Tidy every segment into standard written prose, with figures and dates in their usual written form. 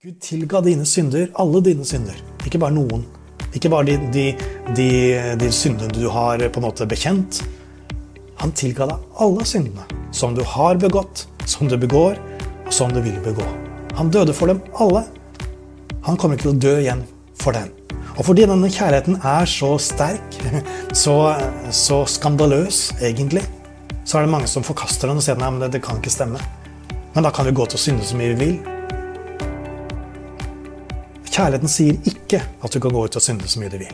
Gud tilga dine synder, alle dine synder, ikke bare noen. Ikke bare de syndene du har på en måte bekjent. Han tilga deg alle syndene som du har begått, som du begår, og som du vil begå. Han døde for dem alle. Han kommer ikke til å dø igjen for dem. Og fordi denne kjærligheten er så sterk, så skandaløs egentlig, så er det mange som forkaster den og sier, nei, men det kan ikke stemme. Men da kan vi gå til å synde så mye vi vil. Kjærligheten sier ikke at du kan gå ut og synde så mye du vil.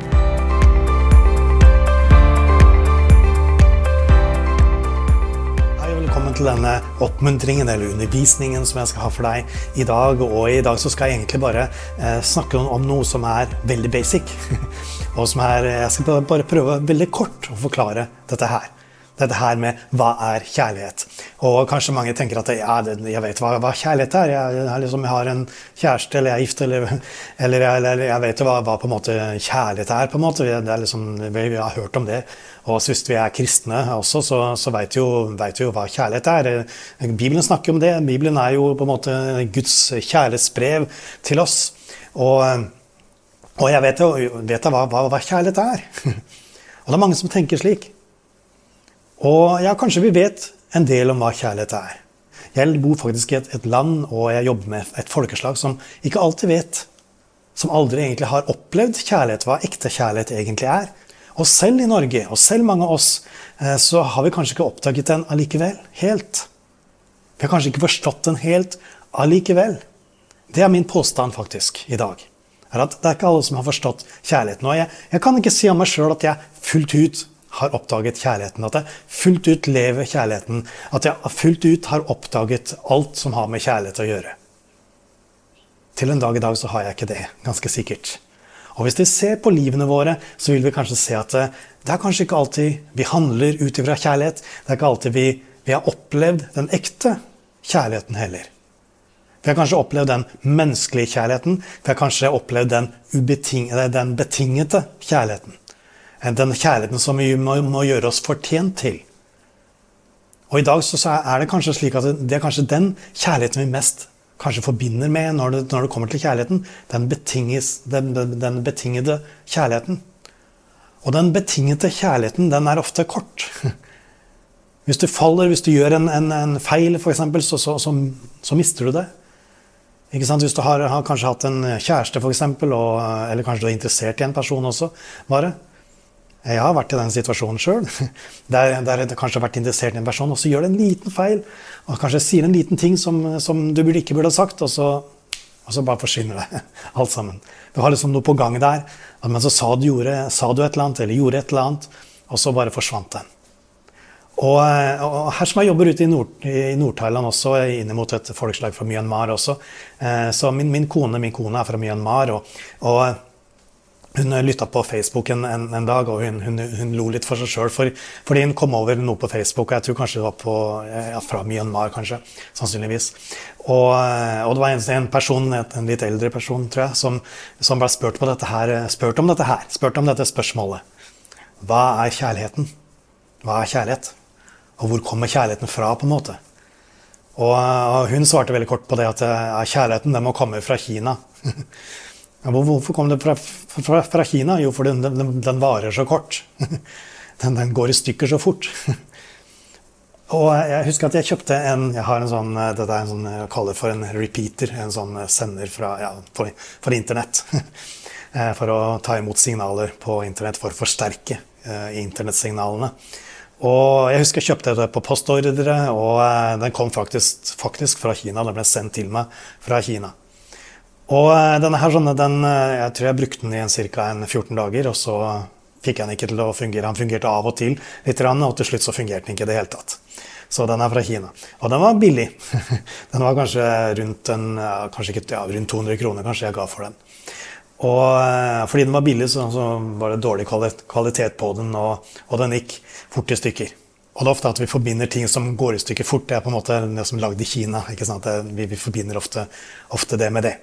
Hei og velkommen til denne oppmuntringen eller undervisningen som jeg skal ha for deg i dag. Og i dag så skal jeg egentlig bare snakke om noe som er veldig basic. Og som jeg skal bare prøve veldig kort å forklare dette her. Dette her med hva er kjærlighet. Og kanskje mange tenker at ja, jeg vet hva kjærlighet er. Jeg har en kjæreste, eller jeg er gift, eller jeg vet hva på en måte kjærlighet er. På en måte. Det er liksom, vi har hørt om det. Og hvis vi er kristne også, så vet vi jo hva kjærlighet er. Bibelen snakker om det. Bibelen er jo på en måte Guds kjærlighetsbrev til oss. Og jeg vet hva kjærlighet er. Og det er mange som tenker slik. Og ja, kanskje vi vet en del om hva kjærlighet er. Jeg bor faktisk i et land, og jeg jobber med et folkeslag som ikke alltid vet, som aldri egentlig har opplevd kjærlighet, hva ekte kjærlighet egentlig er. Og selv i Norge, og selv mange av oss, så har vi kanskje ikke oppdaget den allikevel, helt. Vi har kanskje ikke forstått den helt allikevel. Det er min påstand faktisk i dag. Er at det er ikke alle som har forstått kjærligheten. Og jeg kan ikke si om meg selv at jeg fullt ut har oppdaget kjærligheten, at jeg fullt ut lever kjærligheten, at jeg fullt ut har oppdaget alt som har med kjærlighet å gjøre. Til en dag i dag så har jeg ikke det, ganske sikkert. Og hvis vi ser på livene våre, så vil vi kanskje se at det er kanskje ikke alltid vi handler ut ifra kjærlighet, det er ikke alltid vi har opplevd den ekte kjærligheten heller. Vi har kanskje opplevd den menneskelige kjærligheten, vi har kanskje opplevd den betingete kjærligheten. Den kjærligheten som vi må gjøre oss fortjent til. Og i dag så er det kanskje slik at det er kanskje den kjærligheten vi mest kanskje forbinder med når det kommer til kjærligheten, den betingede kjærligheten. Og den betingete kjærligheten, den er ofte kort. Hvis du faller, hvis du gjør en feil for eksempel, så mister du det. Ikke sant? Hvis du har kanskje hatt en kjæreste for eksempel, eller kanskje du er interessert i en person også, bare. Jeg har vært i den situasjonen selv, der jeg kanskje har vært interessert i en person, og så gjør det en liten feil, og kanskje sier en liten ting som du ikke burde ha sagt, og så bare forsvinner det, alt sammen. Du har liksom noe på gang der, men så sa du et eller annet, eller gjorde et eller annet, og så bare forsvant den. Og her som jeg jobber ute i Nord-Thailand også, inn mot et folkeslag fra Myanmar også, så min kone er fra Myanmar, og hun lyttet på Facebook en dag, og hun lo litt for seg selv, fordi hun kom over noe på Facebook, og jeg tror kanskje det var fra Myanmar, kanskje, sannsynligvis. Og det var en person, en litt eldre person, tror jeg, som ble spurt om dette spørsmålet. Hva er kjærligheten? Hva er kjærlighet? Og hvor kommer kjærligheten fra, på en måte? Og hun svarte veldig kort på det, at kjærligheten den må komme fra Kina. Hvorfor kom det fra Kina? Jo, for den varer så kort. Den går i stykker så fort. Og jeg husker at jeg kjøpte jeg har en sånn, dette er en sånn, jeg kaller for en repeater, en sånn sender for internett. For å ta imot signaler på internett, for å forsterke internettsignalene. Og jeg husker jeg kjøpte det på postordre, og den kom faktisk fra Kina, den ble sendt til meg fra Kina. Og denne her, jeg tror jeg brukte den i cirka 14 dager, og så fikk jeg den ikke til å fungere. Han fungerte av og til litt, og til slutt så fungerte den ikke i det hele tatt. Så den er fra Kina. Og den var billig. Den var kanskje rundt 200 kroner kanskje jeg ga for den. Og fordi den var billig, så var det dårlig kvalitet på den, og den gikk fort i stykker. Og det er ofte at vi forbinder ting som går i stykker fort. Det er på en måte det som er laget i Kina, ikke sant? Vi forbinder ofte det med det.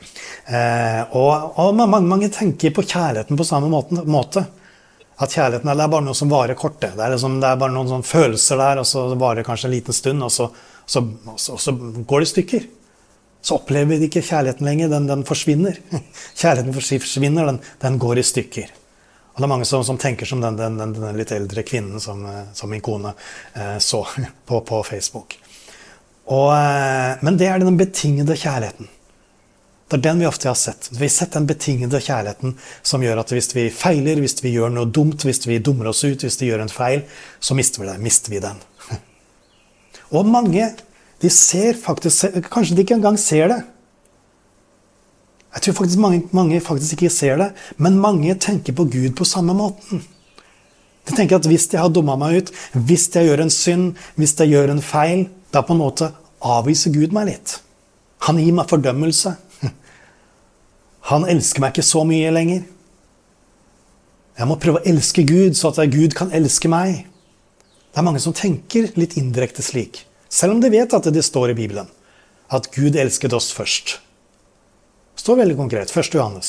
Og mange tenker på kjærligheten på samme måte. At kjærligheten er bare noe som varer kort. Det er bare noen sånne følelser der, og så varer det kanskje en liten stund, og så går det i stykker. så opplever vi ikke kjærligheten lenger, den forsvinner. Kjærligheten forsvinner, den går i stykker. Og det mange som tenker som den litt eldre kvinnen som min kone så på Facebook. Men det den betingede kjærligheten. Det den vi ofte har sett. Vi har sett den betingede kjærligheten som gjør at hvis vi feiler, hvis vi gjør noe dumt, hvis vi dummer oss ut, hvis vi gjør en feil, så mister vi den. Og mange, de ser faktisk, kanskje de ikke engang ser det. Jeg tror faktisk mange faktisk ikke ser det, men mange tenker på Gud på samme måten. De tenker at hvis jeg har dummet meg ut, hvis jeg gjør en synd, hvis jeg gjør en feil, da på en måte avviser Gud meg litt. Han gir meg fordømmelse. Han elsker meg ikke så mye lenger. Jeg må prøve å elske Gud, så at Gud kan elske meg. Det mange som tenker litt indirekte slik, selv om de vet at det står i Bibelen, at Gud elsket oss først. Det står veldig konkret, 1. Johannes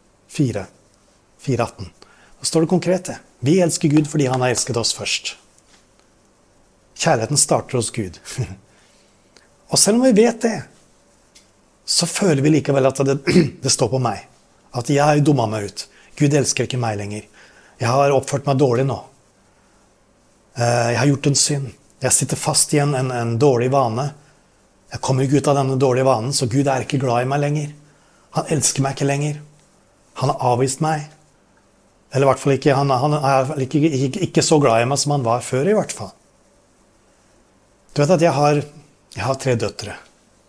4:18. Da står det konkret det. Vi elsker Gud fordi han har elsket oss først. Kjærligheten starter hos Gud. Og selv om vi vet det, så føler vi likevel at det står på meg. At jeg har dummet meg ut. Gud elsker ikke meg lenger. Jeg har oppført meg dårlig nå. Jeg har gjort en synd. Jeg sitter fast i en dårlig vane. Jeg kommer ikke ut av denne dårlige vanen, så Gud er ikke glad i meg lenger. Han elsker meg ikke lenger. Han har avvist meg. Eller i hvert fall ikke, han er ikke så glad i meg som han var før i hvert fall. Du vet at jeg har 3 døtre.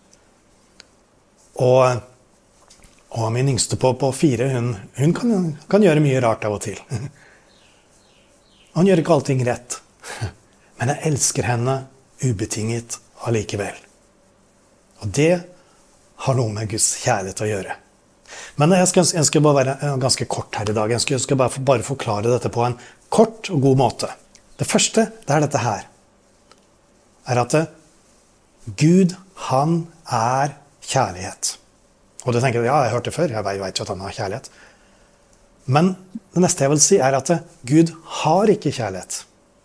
Og min yngste på 4, hun kan gjøre mye rart av og til. Hun gjør ikke allting rett. Men jeg elsker henne ubetinget allikevel. Og det har noe med Guds kjærlighet å gjøre. Men jeg skal bare være ganske kort her i dag. Jeg skal bare forklare dette på en kort og god måte. Det første, det dette her. Er at Gud, han er kjærlighet. Og du tenker, ja, jeg har hørt det før, jeg vet jo at han har kjærlighet. Men det neste jeg vil si er at Gud har ikke kjærlighet.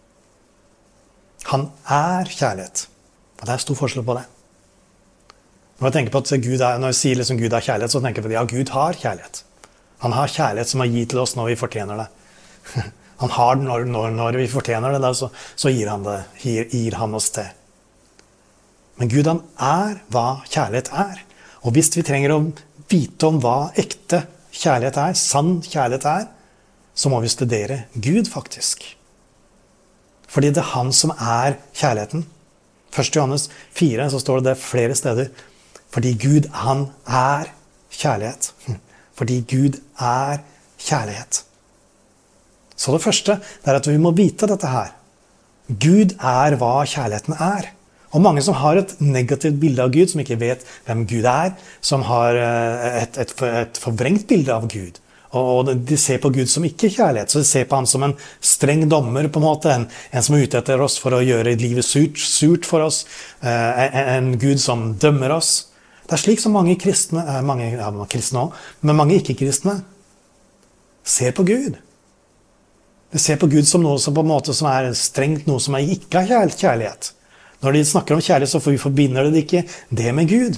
Han er kjærlighet. Og det stor forskjell på det. Når jeg tenker på at når jeg sier liksom Gud er kjærlighet, så tenker jeg på at ja, Gud har kjærlighet. Han har kjærlighet som han gir til oss når vi fortjener det. Han har det når vi fortjener det, så gir han oss det. Men Gud, han er hva kjærlighet er. Og hvis vi trenger å vite om hva ekte kjærlighet er, sann kjærlighet er, så må vi studere Gud faktisk. Fordi det han som er kjærligheten. 1. Johannes 4, så står det flere steder. Fordi Gud, han er kjærlighet. Fordi Gud er kjærlighet. Så det første, det at vi må vite dette her. Gud er hva kjærligheten er. Og mange som har et negativt bilde av Gud, som ikke vet hvem Gud er, som har et forvrengt bilde av Gud. Og de ser på Gud som ikke kjærlighet, så de ser på han som en streng dommer på en måte, en som er ute etter oss for å gjøre livet surt for oss, en Gud som dømmer oss. Det slik som mange kristne, mange kristne også, men mange ikke-kristne, ser på Gud. De ser på Gud som noe som på en måte som er strengt, noe som ikke er kjærlighet. Når de snakker om kjærlighet, så forbinder det ikke det med Gud.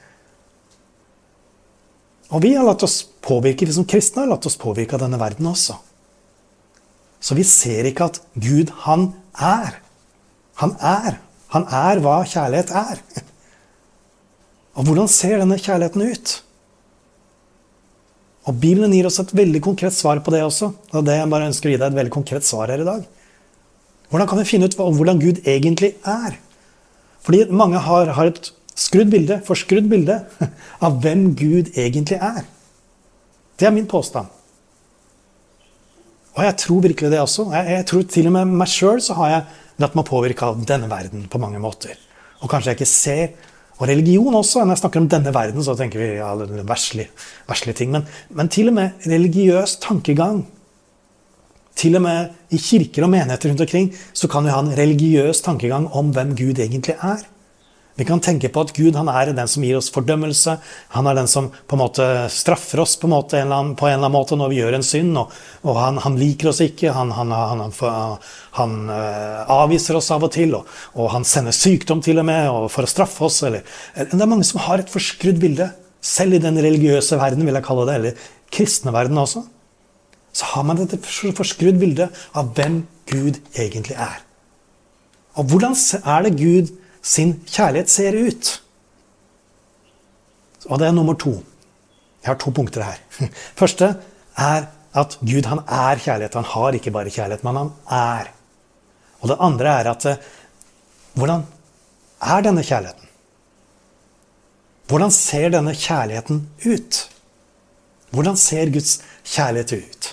Og vi har latt oss påvirke, vi som kristne har latt oss påvirke av denne verden også. Så vi ser ikke at Gud, han er. Han er hva kjærlighet er. Og hvordan ser denne kjærligheten ut? Og Bibelen gir oss et veldig konkret svar på det også. Og det jeg bare ønsker å gi deg et veldig konkret svar her i dag. Hvordan kan vi finne ut hvordan Gud egentlig er? Fordi mange har et forskrudd bilde av hvem Gud egentlig er. Det er min påstand. Og jeg tror virkelig det også. Jeg tror til og med meg selv så har jeg latt meg påvirke av denne verden på mange måter. Og kanskje jeg ikke ser, og religion også, når jeg snakker om denne verden, så tenker vi ja, det verslige ting. Men til og med religiøs tankegang, til og med i kirker og menigheter rundt omkring, så kan vi ha en religiøs tankegang om hvem Gud egentlig er. Vi kan tenke på at Gud, han den som gir oss fordømmelse. Han den som på en måte straffer oss på en eller annen måte når vi gjør en synd. Og han liker oss ikke. Han avviser oss av og til. Og han sender sykdom til og med for å straffe oss. Det mange som har et forskrudd bilde. Selv i den religiøse verden, vil jeg kalle det. Eller kristne verden også. Så har man et forskrudd bilde av hvem Gud egentlig er. Og hvordan det Gud sin kjærlighet ser ut? Og det nummer 2. Jeg har 2 punkter her. Første at Gud, han kjærlighet. Han har ikke bare kjærlighet, men han er. Og det andre at hvordan denne kjærligheten? Hvordan ser denne kjærligheten ut? Hvordan ser Guds kjærlighet ut?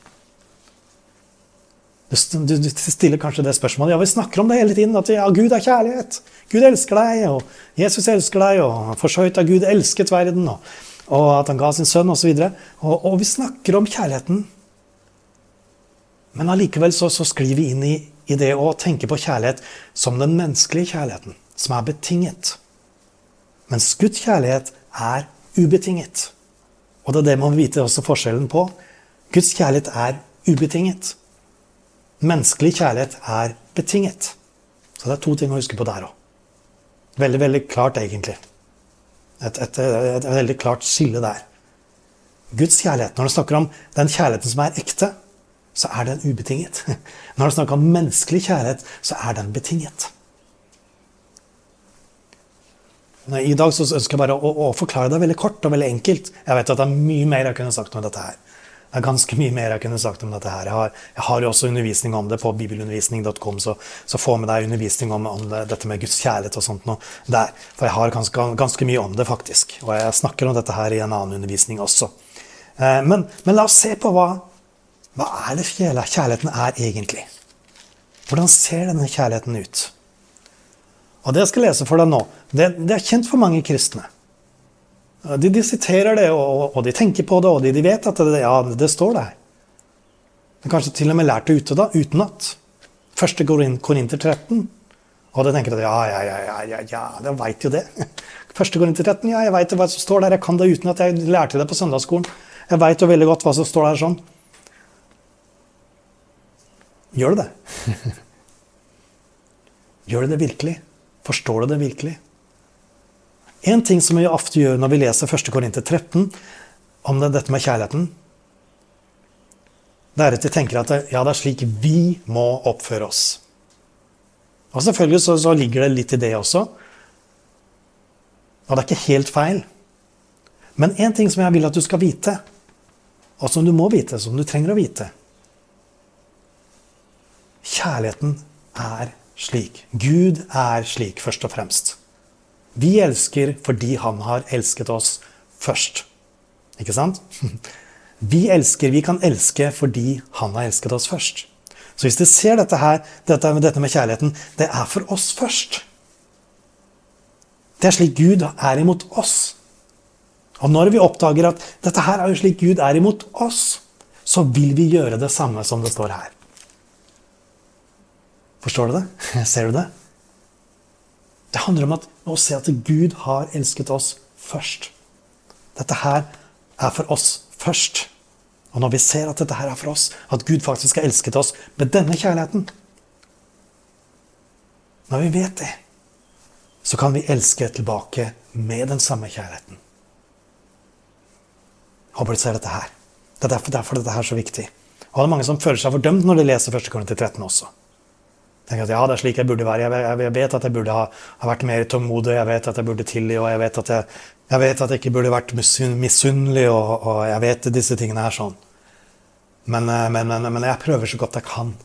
Du stiller kanskje det spørsmålet. Ja, vi snakker om det hele tiden, at ja, Gud kjærlighet. Gud elsker deg, og Jesus elsker deg, og for så høyt Gud elsket verden, og at han ga sin sønn, og så videre. Og vi snakker om kjærligheten. Men allikevel så sklir vi inn i det å tenke på kjærlighet som den menneskelige kjærligheten, som betinget. Mens Guds kjærlighet ubetinget. Og det må vi vite også forskjellen på. Guds kjærlighet ubetinget. Menneskelig kjærlighet betinget. Så det 2 ting å huske på der også. Veldig, veldig klart egentlig. Et veldig klart skille der. Guds kjærlighet, når du snakker om den kjærligheten som ekte, så den ubetinget. Når du snakker om menneskelig kjærlighet, så den betinget. I dag så ønsker jeg bare å forklare det veldig kort og veldig enkelt. Jeg vet at det mye mer jeg kunne sagt om dette her. Det ganske mye mer jeg kunne sagt om dette her. Jeg har jo også undervisning om det på bibelundervisning.com, så få med deg undervisning om dette med Guds kjærlighet og sånt nå der. For jeg har ganske mye om det faktisk. Og jeg snakker om dette her i en annen undervisning også. Men la oss se på hva det kjærligheten egentlig. Hvordan ser denne kjærligheten ut? Og det jeg skal lese for deg nå, det kjent for mange kristne. De siterer det, og de tenker på det, og de vet at det står der. De kanskje til og med lært det utenat. 1. Korinter 13. Og de tenker at det vet jo det. 1. Korinter 13, jeg vet hva som står der. Jeg kan det uten at jeg lærte det på søndagsskolen. Jeg vet jo veldig godt hva som står der sånn. Gjør du det? Gjør du det virkelig? Forstår du det virkelig? En ting som vi ofte gjør når vi leser 1. Korinter 13 om dette med kjærligheten, det at vi tenker at det slik vi må oppføre oss. Og selvfølgelig så ligger det litt i det også. Og det ikke helt feil. Men en ting som jeg vil at du skal vite, og som du må vite, som du trenger å vite. Kjærligheten slik. Gud slik, først og fremst. Vi elsker fordi han har elsket oss først. Ikke sant? Vi kan elske fordi han har elsket oss først. Så hvis du ser dette med kjærligheten, det for oss først. Det slik Gud imot oss. Og når vi oppdager at dette her jo slik Gud imot oss, så vil vi gjøre det samme som det står her. Forstår du det? Ser du det? Det handler om å se at Gud har elsket oss først. Dette her for oss først. Og når vi ser at dette her for oss, at Gud faktisk har elsket oss med denne kjærligheten, når vi vet det, så kan vi elske tilbake med den samme kjærligheten. Jeg håper du ser dette her. Det derfor dette her så viktig. Og det mange som føler seg fordømt når de leser 1. Korinter 13 også. Tenker at det slik jeg burde være. Jeg vet at jeg burde ha vært mer tålmodig, jeg vet at jeg burde tilgi, og jeg vet at jeg ikke burde vært misunnelig, og jeg vet disse tingene her sånn. Men jeg prøver så godt jeg kan.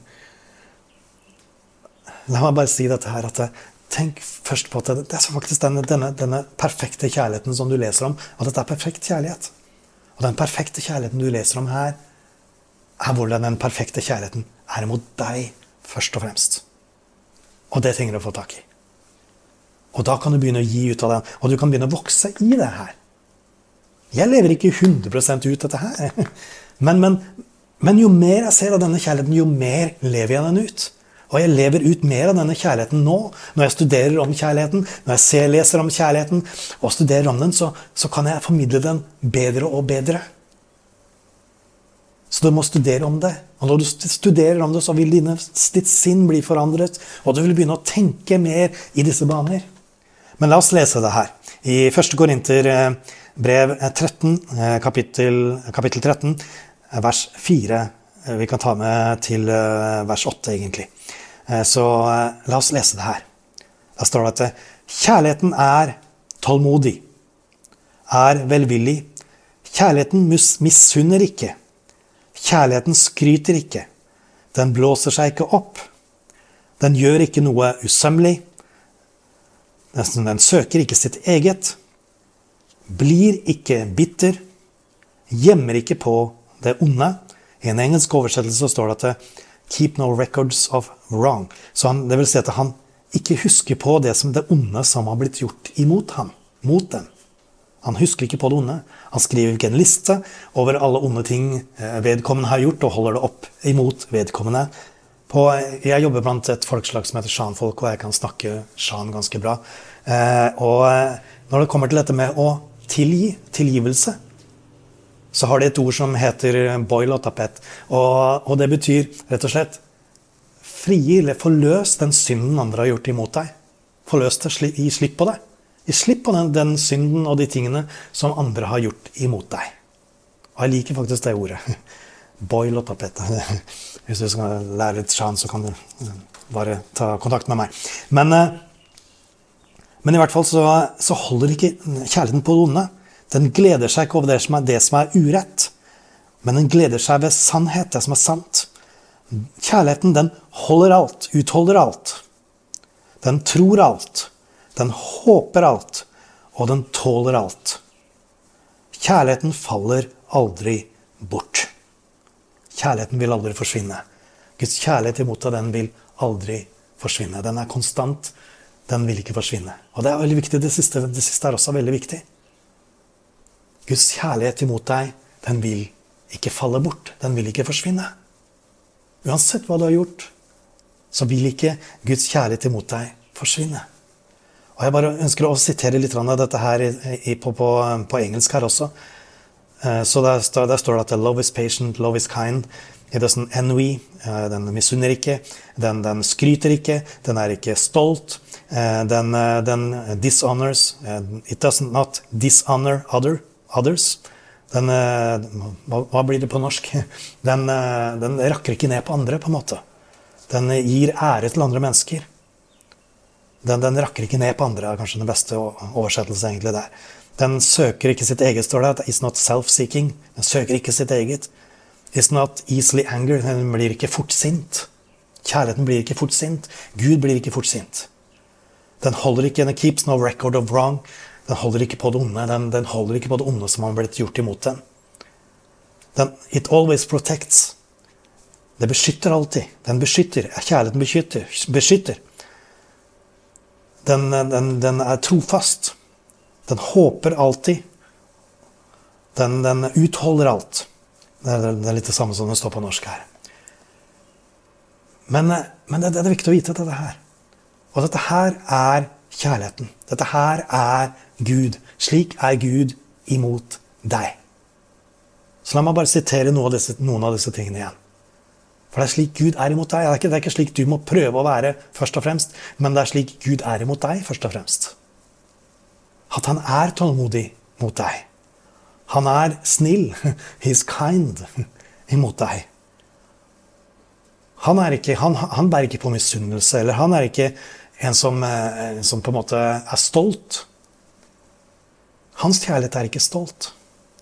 La meg bare si dette her, at tenk først på at det faktisk denne perfekte kjærligheten som du leser om, og dette perfekt kjærlighet. Og den perfekte kjærligheten du leser om her, hvordan den perfekte kjærligheten mot deg, først og fremst. Og det trenger du å få tak i. Og da kan du begynne å gi ut av det, og du kan begynne å vokse i det her. Jeg lever ikke 100% ut dette her. Men jo mer jeg ser av denne kjærligheten, jo mer lever jeg den ut. Og jeg lever ut mer av denne kjærligheten nå, når jeg studerer om kjærligheten, når jeg leser om kjærligheten, og studerer om den, så kan jeg formidle den bedre og bedre. Så du må studere om det. Og når du studerer om det, så vil ditt sinn bli forandret, og du vil begynne å tenke mer i disse baner. Men la oss lese det her. I 1. Korinter brev 13, kapittel 13, vers 4. Vi kan ta med til vers 8 egentlig. Så la oss lese det her. Da står det at kjærligheten er tålmodig, er velvillig. Kjærligheten misunner ikke. Kjærligheten skryter ikke. Den blåser seg ikke opp. Den gjør ikke noe usømmelig. Den søker ikke sitt eget. Blir ikke bitter. Gjemmer ikke på det onde. I en engelsk oversettelse står det at keep no records of wrong. Så det vil si at han ikke husker på det onde som har blitt gjort imot ham, mot dem. Han husker ikke på det onde. Han skriver ikke en liste over alle onde ting vedkommende har gjort, og holder det opp imot vedkommende. Jeg jobber blant et folkeslag som heter Shan-folk, og jeg kan snakke Shan ganske bra. Og når det kommer til dette med å tilgivelse, så har det et ord som heter boil og tapet. Og det betyr rett og slett frigi eller forløs den synden andre har gjort imot deg. Forløs det, gi slipp på det. Gi slipp på den synden og de tingene som andre har gjort imot deg. Og jeg liker faktisk det ordet. Boil og tapet. Hvis du skal lære litt sjan, så kan du bare ta kontakt med meg. Men i hvert fall så holder ikke kjærligheten på det onde. Den gleder seg ikke over det som er urett, men den gleder seg ved sannhet, det som er sant. Kjærligheten, den holder alt, utholder alt. Den tror alt, den håper alt, og den tåler alt. Kjærligheten faller aldri bort. Kjærligheten vil aldri forsvinne. Guds kjærlighet imot deg, den vil aldri forsvinne. Den er konstant, den vil ikke forsvinne. Og det er veldig viktig, det siste er også veldig viktig. Guds kjærlighet imot deg, den vil ikke falle bort. Den vil ikke forsvinne. Uansett hva du har gjort, så vil ikke Guds kjærlighet imot deg forsvinne. Og jeg bare ønsker å sitere litt av dette her på engelsk her også. Så der står det at love is patient, love is kind. It doesn't envy, den misunner ikke, den skryter ikke, den er ikke stolt, den dishonors, it does not dishonor others. Hva blir det på norsk? Den rakker ikke ned på andre på en måte. Den gir ære til andre mennesker. Den rakker ikke ned på andre, er kanskje den beste oversettelse egentlig der. Den søker ikke sitt eget, står det. It's not self-seeking. Den søker ikke sitt eget. It's not easily angered. Den blir ikke fort sint. Kjærligheten blir ikke fort sint. Gud blir ikke fort sint. Den holder ikke, den keeps no record of wrong. Den holder ikke på det onde. Den holder ikke på det onde som har blitt gjort imot den. It always protects. Det beskytter alltid. Den beskytter. Kjærligheten beskytter. Den er trofast. Den håper alltid. Den utholder alt. Det er litt det samme som det står på norsk her. Men det er viktig å vite dette her. Og dette her er kjærligheten. Dette her er Gud. Slik er Gud imot deg. Så la meg bare sitere noen av disse tingene igjen. For det er slik Gud er imot deg. Det er ikke slik du må prøve å være først og fremst, men det er slik Gud er imot deg først og fremst. At han er tålmodig mot deg. Han er snill. He's kind imot deg. Han bærer ikke på misunnelse, eller han er ikke en som på en måte er stolt. Hans kjærlighet er ikke stolt.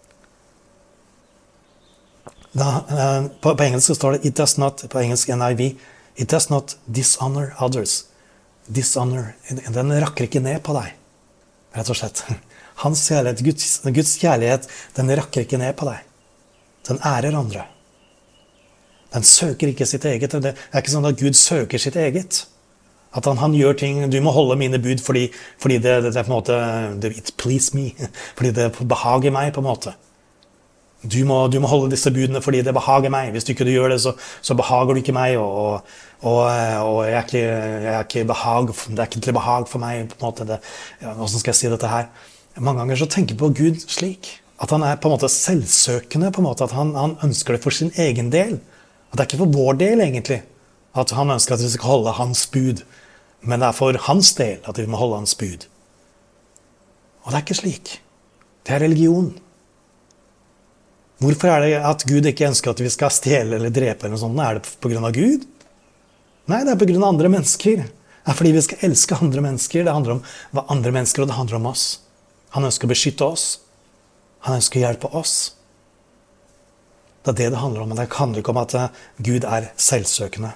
På engelsk står det, it does not, på engelsk NIV, it does not dishonor others. Dishonor, den rakker ikke ned på deg, rett og slett. Hans kjærlighet, Guds kjærlighet, den rakker ikke ned på deg. Den ærer andre. Den søker ikke sitt eget. Det er ikke sånn at Gud søker sitt eget. At han gjør ting, du må holde mine bud fordi det er på en måte, it please me, fordi det behager meg på en måte. Du må holde disse budene fordi det behager meg. Hvis du ikke gjør det, så behager du ikke meg, og jeg er ikke behag, det er ikke til behag for meg, på en måte. Hvordan skal jeg si dette her? Mange ganger så tenker jeg på Gud slik, at han er på en måte selvsøkende, på en måte, at han ønsker det for sin egen del. At det er ikke for vår del, egentlig, at han ønsker at vi skal holde hans bud, men det er for hans del at vi må holde hans bud. Og det er ikke slik. Det er religion. Hvorfor er det at Gud ikke ønsker at vi skal stjele eller drepe eller noe sånt? Er det på grunn av Gud? Nei, det er på grunn av andre mennesker. Det er fordi vi skal elske andre mennesker. Det handler om hva andre mennesker, og det handler om oss. Han ønsker å beskytte oss. Han ønsker å hjelpe oss. Det er det handler om, men det handler ikke om at Gud er selvsøkende.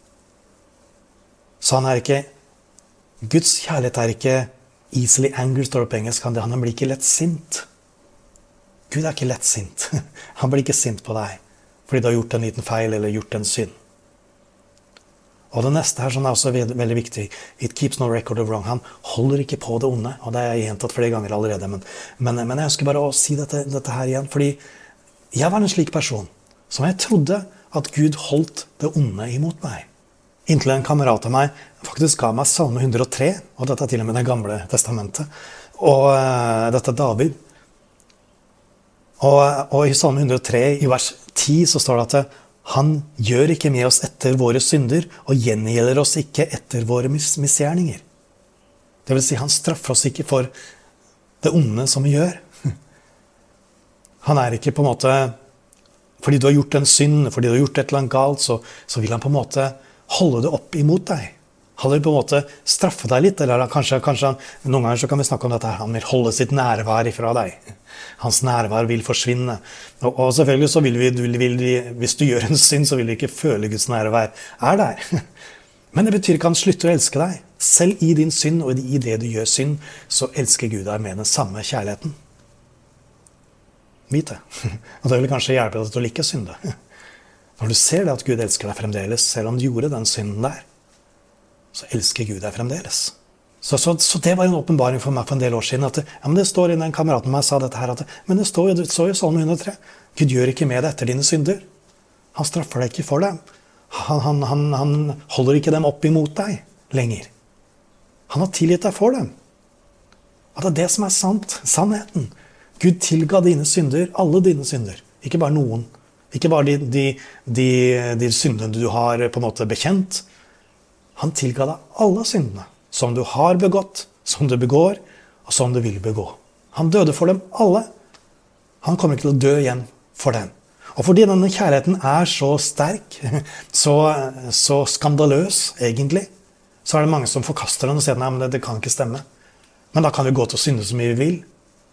Så han er ikke, Guds kjærlighet er ikke easily angry, står det på engelsk. Han blir ikke lett sint. Gud er ikke lett sint. Han blir ikke sint på deg, fordi du har gjort en liten feil, eller gjort en synd. Og det neste her, som er også veldig viktig, it keeps no record of wrong. Han holder ikke på det onde, og det har jeg gjentatt flere ganger allerede, men jeg ønsker bare å si dette her igjen, fordi jeg var en slik person, som jeg trodde at Gud holdt det onde imot meg. Inntil en kamerat av meg faktisk ga meg Salme 103, og dette er til og med det gamle testamentet, og dette er David. Og i Salme 103, i vers 10, så står det at han gjør ikke med oss etter våre synder, og gjengjelder oss ikke etter våre misgjerninger. Det vil si, han straffer oss ikke for det onde som vi gjør. Han er ikke på en måte, fordi du har gjort en synd, fordi du har gjort et eller annet galt, så vil han på en måte holde det opp imot deg. Han vil på en måte straffe deg litt, eller kanskje noen ganger så kan vi snakke om dette her, han vil holde sitt nærvær ifra deg. Hans nærvær vil forsvinne. Og selvfølgelig så vil vi, hvis du gjør en synd, så vil du ikke føle Guds nærvær er der. Men det betyr ikke han slutter å elske deg. Selv i din synd, og i det du gjør synd, så elsker Gud deg med den samme kjærligheten. Vit det. Og det vil kanskje hjelpe deg til å like synde. Når du ser det at Gud elsker deg fremdeles, selv om du gjorde den synden der, så elsker Gud deg fremdeles. Så det var en åpenbaring for meg for en del år siden, at men det står i den kameraten med meg sa dette her, men det står jo i Salme 103, Gud gjør ikke med deg etter dine synder. Han straffer deg ikke for dem. Han holder ikke dem opp imot deg lenger. Han har tilgitt deg for dem. At det er det som er sant, sannheten. Gud tilga dine synder, alle dine synder, ikke bare noen. Ikke bare de syndene du har på en måte bekjent. Han tilga deg alle syndene som du har begått, som du begår, og som du vil begå. Han døde for dem alle. Han kommer ikke til å dø igjen for dem. Og fordi denne kjærligheten er så sterk, så skandaløs egentlig, så er det mange som forkaster den og sier, nei, men det kan ikke stemme. Men da kan vi gå til å synde så mye vi vil.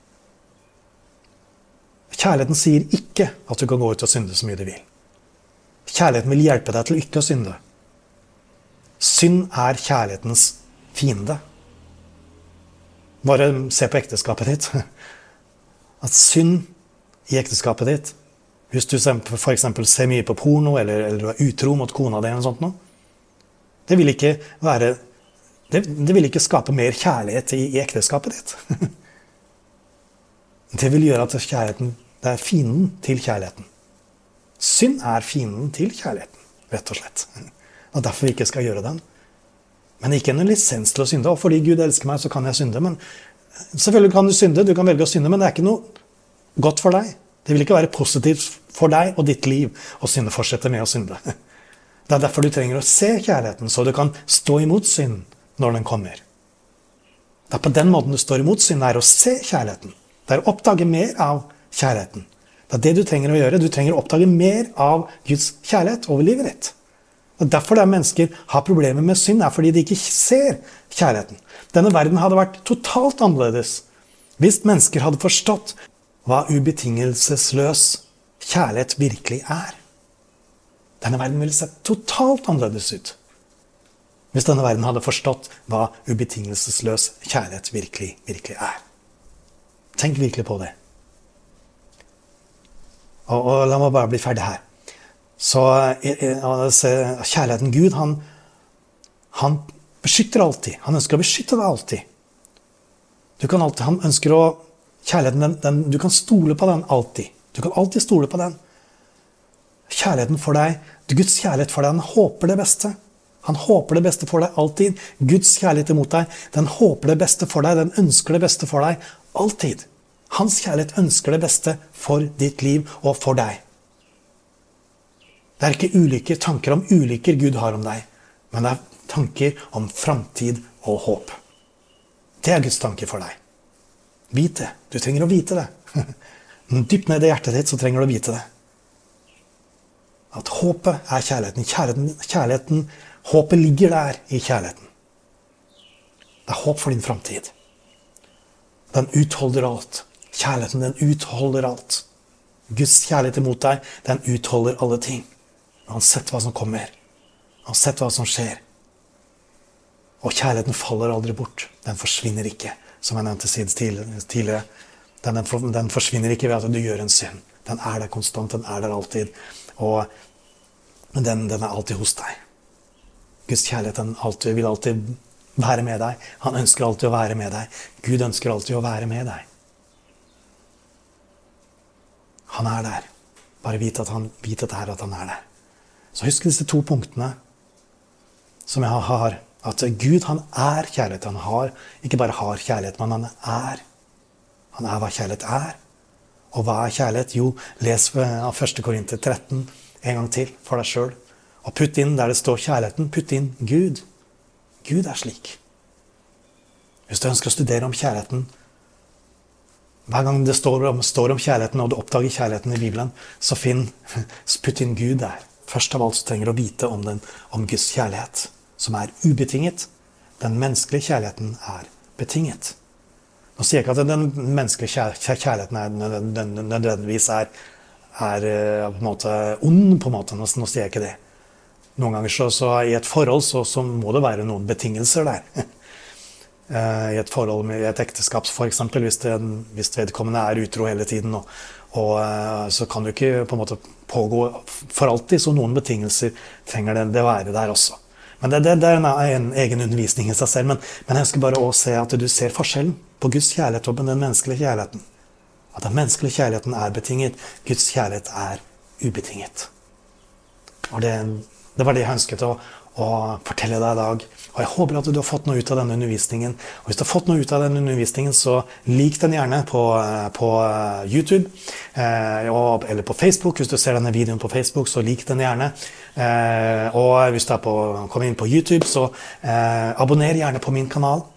Kjærligheten sier ikke at du kan gå ut og synde så mye du vil. Kjærligheten vil hjelpe deg til ikke å synde. Synd er kjærlighetens fiende. Bare se på ekteskapet ditt. At synd i ekteskapet ditt, hvis du for eksempel ser mye på porno, eller du er utro mot kona di, eller noe sånt nå, det vil ikke være, det vil ikke skape mer kjærlighet i ekteskapet ditt. Det vil gjøre at kjærligheten, det er fienden til kjærligheten. Synd er fienden til kjærligheten, rett og slett. Og derfor vi ikke skal gjøre den. Men ikke en lisens til å synde. Og fordi Gud elsker meg, så kan jeg synde. Men selvfølgelig kan du synde, du kan velge å synde, men det er ikke noe godt for deg. Det vil ikke være positivt for deg og ditt liv å fortsette med å synde. Det er derfor du trenger å se kjærligheten, så du kan stå imot synd når den kommer. Det er på den måten du står imot synd, det er å se kjærligheten. Det er å oppdage mer av kjærligheten. Det er det du trenger å gjøre. Du trenger å oppdage mer av Guds kjærlighet over livet ditt. Og derfor mennesker har problemer med synd, er fordi de ikke ser kjærligheten. Denne verden hadde vært totalt annerledes hvis mennesker hadde forstått hva ubetingelsesløs kjærlighet virkelig er. Denne verden ville sett totalt annerledes ut hvis denne verden hadde forstått hva ubetingelsesløs kjærlighet virkelig er. Tenk virkelig på det. Og la meg bare bli ferdig her. Så kjærligheten Gud, han beskytter alltid. Han ønsker å beskytte deg alltid. Han ønsker kjærligheten, du kan stole på den alltid. Du kan alltid stole på den. Kjærligheten for deg, Guds kjærlighet for deg, den håper det beste. Han håper det beste for deg alltid. Guds kjærlighet imot deg, den håper det beste for deg, den ønsker det beste for deg alltid. Hans kjærlighet ønsker det beste for ditt liv og for deg. Det er ikke tanker om ulykker Gud har om deg, men det er tanker om framtid og håp. Det er Guds tanker for deg. Vit det. Du trenger å vite det. Dypt ned i hjertet ditt så trenger du å vite det. At håpet er kjærligheten. Håpet ligger der i kjærligheten. Det er håp for din framtid. Den utholder alt. Kjærligheten, den utholder alt. Guds kjærlighet imot deg, den utholder alle ting. Uansett hva som kommer. Uansett hva som skjer. Og kjærligheten faller aldri bort. Den forsvinner ikke, som jeg nevnte tidligere. Den forsvinner ikke ved at du gjør en synd. Den er der konstant, den er der alltid. Og den er alltid hos deg. Guds kjærlighet vil alltid være med deg. Han ønsker alltid å være med deg. Gud ønsker alltid å være med deg. Han er der. Bare vit at han er der. Så husk disse 2 punktene som jeg har. At Gud, han er kjærlighet. Han ikke bare har kjærlighet, men han er. Han er hva kjærlighet er. Og hva er kjærlighet? Jo, les av 1. Korinter 13 en gang til for deg selv. Og putt inn der det står kjærligheten, putt inn Gud. Gud er slik. Hvis du ønsker å studere om kjærligheten, hver gang det står om kjærligheten, og du oppdager kjærligheten i Bibelen, så putt inn Gud der. Først av alt så trenger du å vite om Guds kjærlighet, som er ubetinget. Den menneskelige kjærligheten er betinget. Nå sier jeg ikke at den menneskelige kjærligheten nødvendigvis er på en måte ond, på en måte. Nå sier jeg ikke det. Noen ganger så i et forhold så må det være noen betingelser der. I et forhold med et ekteskap, for eksempel, hvis vedkommende er utro hele tiden, og så kan du ikke på en måte pågå for alltid, så noen betingelser trenger det være der også. Men det er en egen undervisning i seg selv, men jeg ønsker bare å se at du ser forskjellen på Guds kjærlighet og den menneskelige kjærligheten. At den menneskelige kjærligheten er betinget, Guds kjærlighet er ubetinget. Og det var det jeg ønsket å fortelle deg i dag. Og jeg håper at du har fått noe ut av denne undervisningen. Og hvis du har fått noe ut av denne undervisningen, så lik den gjerne på YouTube eller på Facebook. Hvis du ser denne videoen på Facebook, så lik den gjerne. Og hvis du kommer inn på YouTube, så abonner gjerne på min kanal.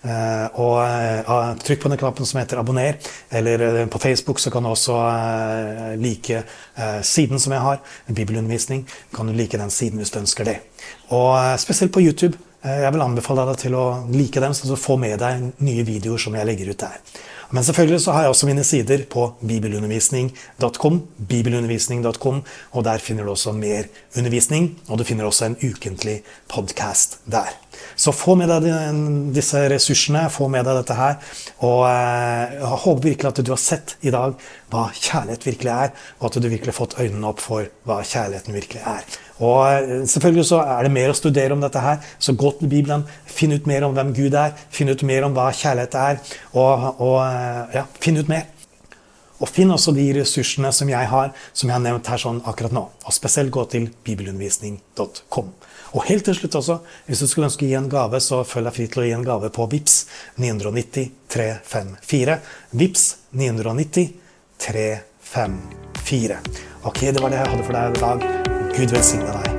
Og trykk på den knappen som heter abonner, eller på Facebook så kan du også like siden som jeg har, bibelundervisning, kan du like den siden hvis du ønsker det. Og spesielt på YouTube, jeg vil anbefale deg til å like dem, så du får med deg nye videoer som jeg legger ut der. Men selvfølgelig så har jeg også mine sider på bibelundervisning.com, og der finner du også mer undervisning, og du finner også en ukentlig podcast der. Så få med deg disse ressursene, få med deg dette her, og jeg håper virkelig at du har sett i dag hva kjærlighet virkelig er, og at du virkelig har fått øynene opp for hva kjærligheten virkelig er. Og selvfølgelig så er det mer å studere om dette her, så gå til Bibelen, finn ut mer om hvem Gud er, finn ut mer om hva kjærlighet er, og finn ut mer. Og finn også de ressursene som jeg har nevnt her sånn akkurat nå. Og spesielt gå til bibelundervisning.com. Og helt til slutt også, hvis du skulle ønske å gi en gave, så følg deg fri til å gi en gave på Vips 990 354. Vips 990 354. Ok, det var det jeg hadde for deg i dag. Gud velsigne deg.